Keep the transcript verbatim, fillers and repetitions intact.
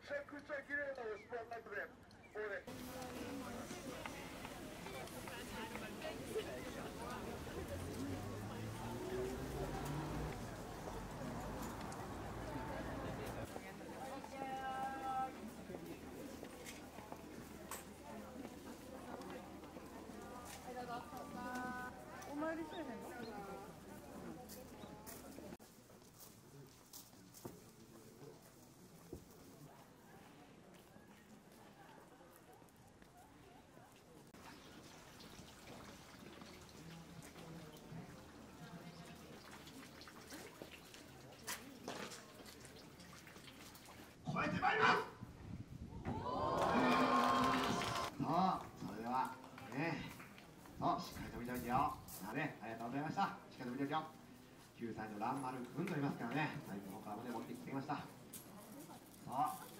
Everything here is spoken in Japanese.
ちゃくちゃ綺麗なお芝居になってね、これね。 お参りせえへんの？ 超えてまいります。そう、それではね、そうしっかりと見ておいてよ。さあね、ありがとうございました。しっかりと見ておいてよ。きゅうさいの蘭丸くんと言いますからね、だいぶ他まで持ってきてきました。そう